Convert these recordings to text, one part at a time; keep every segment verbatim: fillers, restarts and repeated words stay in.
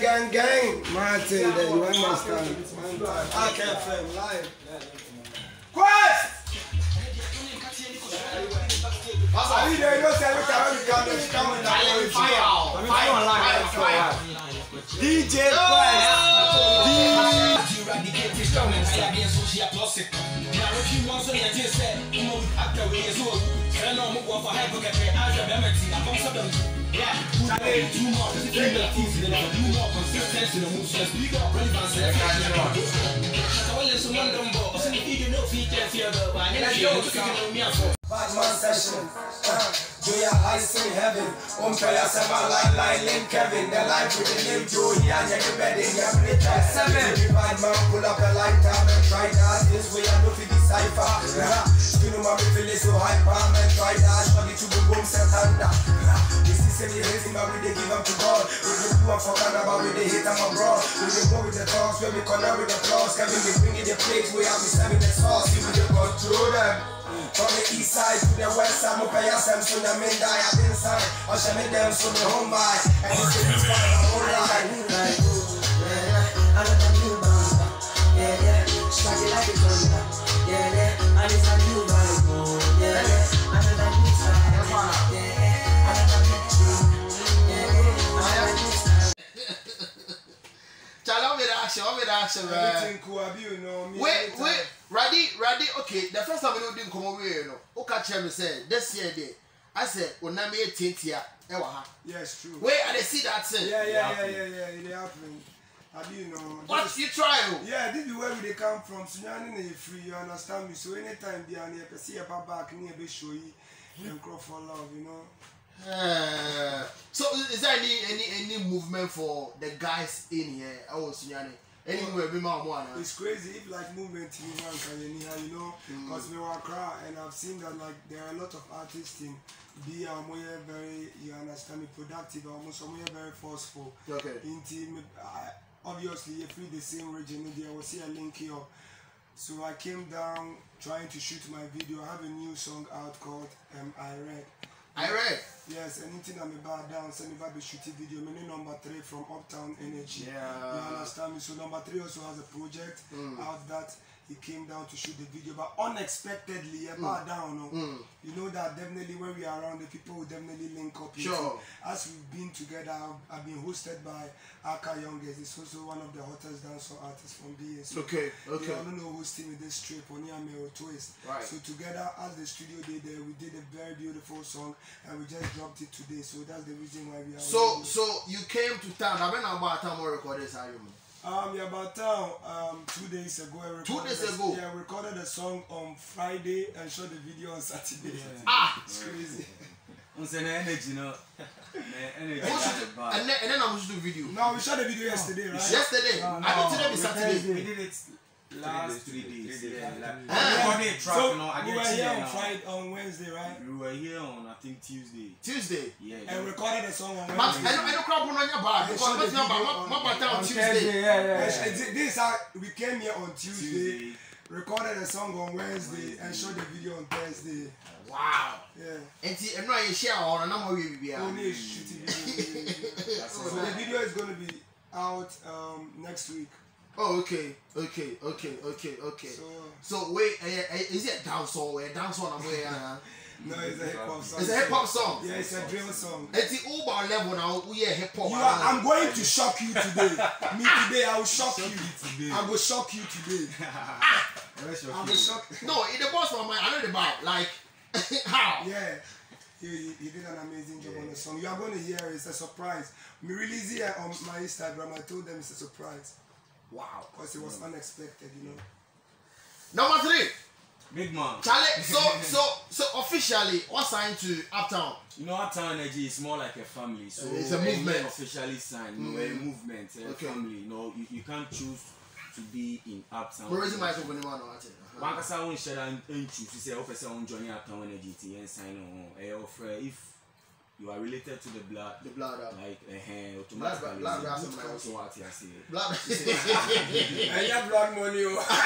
gang, gang. Martin, there you understand. I can't film live. Quest! I need to know that you come and fire, fire, fire. D J Batman session, do your eyes in heaven. Um, try your seven line, line, link Kevin. The life with the name Joey and your bed in your breath. Seven, Batman pull up a lifetime and try that. This way I know if you decipher. You know, mommy feel so hyper and try that. Shoggy to the boom set under. This is any hating, but we they give up to God. We they do up for Canada, but we they hate them abroad. We they go with the talks, where we connect with the claws. Kevin, they bring in the plates, we have me serving the sauce. We they control them. From the east side to the west side, I'm pay some so the men die at inside. I shall make them so the home by. And it's the east side, I'm all right. I know the new band. Yeah, yeah. Strike it like a thunder. Yeah, yeah. And it's a new vibe. Yeah, yeah. I know the new side. Yeah, yeah. I know the new side. Yeah, yeah. I know the new side. Chalo with action, with action, man. Everything cool, you know me. Wait, wait. Ready, ready, okay. The first time we didn't come over here, you know. Okay, Chairman said, this year, day. I said, when I made Tintia, yes, true. Wait, I see that thing. Yeah, yeah, yeah, yeah, yeah, it happening. I do, you know. What you try? Yeah, this is where we come from. Sunyani is free, you understand me? So anytime they are near, see a back near be show you and cry for love, you know. Uh, so is there any any any movement for the guys in here? Oh, Sunyani. Anywhere, be my one. It's crazy if like movement in Iran, you know, because we were cry and I've seen that like there are a lot of artists in be um, very, you understand me, productive, almost some very forceful. Okay. Intimate, uh, obviously, if we the same region, there was here a link here. So I came down trying to shoot my video. I have a new song out called um, I Read. I read. Yes, anything I'm about down, send me back the shooting video. Meaning number three from Uptown Energy. Yeah. You understand me? So number three also has a project mm. out that he came down to shoot the video, but unexpectedly, about mm. down. No? Mm. You know that definitely when we are around, the people will definitely link up. Sure. As we've been together, I've, I've been hosted by Aka Youngest. It's also one of the hottest dancehall artists from B S. Okay, okay. Yeah, I don't know who's team with this trip on Yameo Twist. Right. So together, as the studio did there, we did a very beautiful song, and we just dropped it today. So that's the reason why we are. So, so you came to town. I've been about time we recorded this album. Um, yeah, about town. Um, two days ago. I two days a, ago. Yeah, I recorded a song on Friday and shot the video on Saturday. Yeah. Ah, it's crazy. What's the energy, no? Energy. And then, and then I'm shooting video. No, we shot the video yesterday, right? Yesterday. No, no, I think today be Saturday. We did it last three days. Three days. Yeah. Yeah. Ah. Yeah. Track, so you know, I we were here on Friday, on Wednesday, right? We were here on I think Tuesday. Tuesday. Yeah. And yeah. recorded a song on Wednesday. But I don't, I don't crap on your bar because I'm not my my on Tuesday. Yeah, yeah, yeah. This is how we came here on Tuesday, Tuesday. Recorded a song on Wednesday, Wednesday and shot the video on Thursday. Wow. Yeah. And see, I'm not share on and I'm going to be only shooting video. So the video is going to be out um, next week. Oh, okay, okay, okay, okay, okay. So, so wait, uh, is it a dance song? A dance song? Uh, no, it's a hip hop song. It's a hip hop song. Yeah, it's a drill song. It's the Uber level now. We are hip hop. I'm going to shock you today. Me today, I will shock, shock you. you today. I will shock you today. ah, I will shock. No, in the boss from my, I know the about like how. Yeah. He, he did an amazing job yeah. on the song. You are going to hear it. It's a surprise. Me release it on my Instagram. I told them it's a surprise. Wow. Because it was mm. unexpected, you know. Number three. Big man. Charlie, so so so officially, what's signed to Uptown? You know, Uptown Energy is more like a family. So it's a movement. Officially signed, you know, mm. a movement, a okay. family. You know, you, you can't choose to be in Uptown. Where is my company man or what? One person won't share and choose to say officer on Johnny Uptown Energy to sign on. I offer if you are related to the blood. The blood up. Like uh, automatically. Blood, blood, so blood, so what I say. Blood. And you have blood money.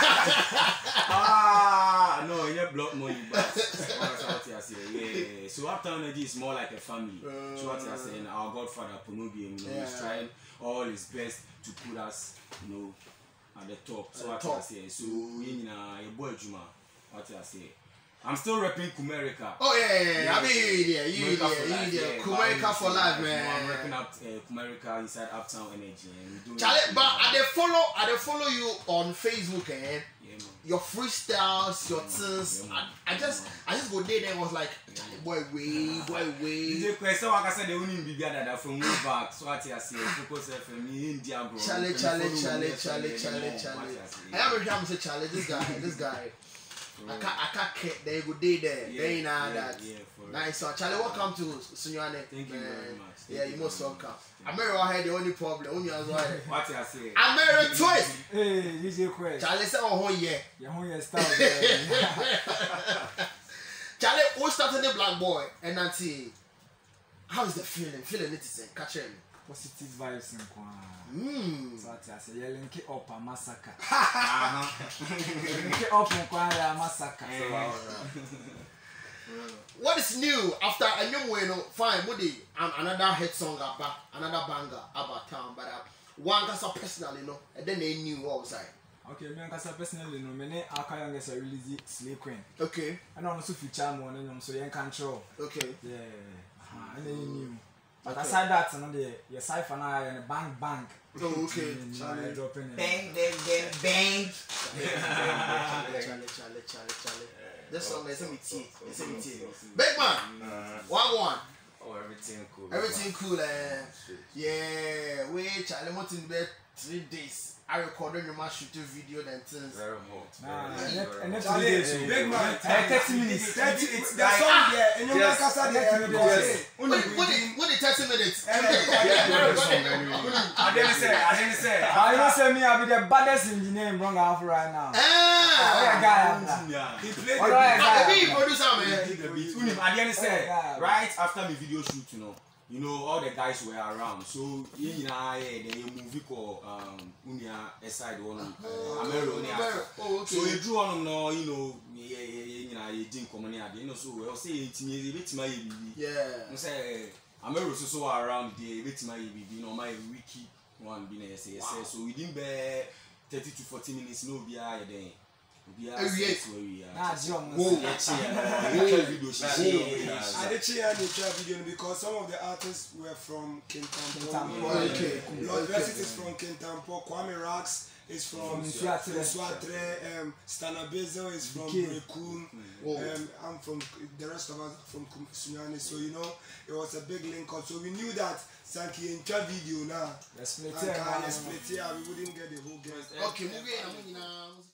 Ah, no, you have blood money, but that's what I say. Yeah. So Uptown Energy is more like a family. Uh, so what I say, our Godfather Ponobi, you know, yeah. he's trying all his best to put us, you know, at the top. So what I say. So in a boy Juma, what I say. I'm still repping Kumerica. Oh yeah, yeah, yeah. yeah. I mean, yeah, you, yeah, you, yeah. Kumerica for life, man. I'm repping up uh, Kumerica inside Uptown Energy, and we doing. Charlie, but I they follow, I they follow you on Facebook, and eh? yeah, man. Your freestyles, your yeah, tunes. Yeah, I, I just, I just go there. Then was like, Charlie, boy, way, boy, way. The question, like I said, they only be better than from way back. So what I say, focus F M India, bro. Charlie, Charlie, Charlie, Charlie, Charlie, Charlie. I am a to say, Charlie, this guy, this guy. I can't, I can't get there. You go day there. Yeah, there you know yeah, that. Yeah, nice one, Charlie. Welcome to Sunyane. Thank you very much. Thank Yeah, you you most very welcome. much. America had the only problem. Only as well. What I say? America twist. Hey, D J Quest. Charlie said, "Oh, yeah." Yeah, who you start? Charlie, we started the Black Boy, and that's it. How is the feeling? Feeling it is catch him. Positive vibes in Kwan. Hmm. So I say, you link it up a massacre. Link it up in Kwan a massacre. What is new after a new way? No, fine. Woody, um, another hit song about another banger about town, but uh, one cause personally, you know, and then they knew outside. Okay, me and Kasa personally, no, me ne Aka Youngest a release Slay Queen. Okay. And also feature more than so you control. Okay. Yeah. Uh-huh. And then you knew. But okay. Aside that, no, the your cipher now and bang bang. Oh, okay. Charlie dropping it. Bang, bang, bang, bang. Charlie, Charlie, Charlie, Charlie, Charlie. This song is me tea. It's me tea. Big man. One one. Oh, everything cool. Everything cool, eh? Yeah. Wait, Charlie, what's in bed three days? I recorded your shoot video then things. Very hot. Nah, Very and hot. Charlie, Big man. thirty minutes. thirty, it's the song here. And you know, Kasa, thirty minutes. What the thirty minutes? I didn't say, I didn't say. I don't say me, I'll be the baddest engineer in Bronx Alpha right now. Ah! What a guy. He played What the a beat. guy. Maybe he producer, He man. did the beat. Unim, I didn't say. Right after my video shoot, you know, you know, all the guys were around. So, you know, then you movie called um, Unia aside one, America. Oh, okay. So you drew on no, you know, you know, you didn't come on here. You know, so we'll say it's me, it's my baby. Yeah. I say, America so around the it's my baby. You know, my wiki one being a say, so we didn't bear thirty to forty minutes. No, be I then. We are we Nah, John. Whoa. I did share the video because some of the artists were from Kintampo. Okay. Lord Versit is from Kintampo. Kwame Rax is from Swatre. Um, Stana Bezel is from Rekun. Um, I'm from the rest of us from Sunyane. So you know, it was a big link up. So we knew that Sanki in video now. Let's play it. We wouldn't get the whole game. Okay, moving on.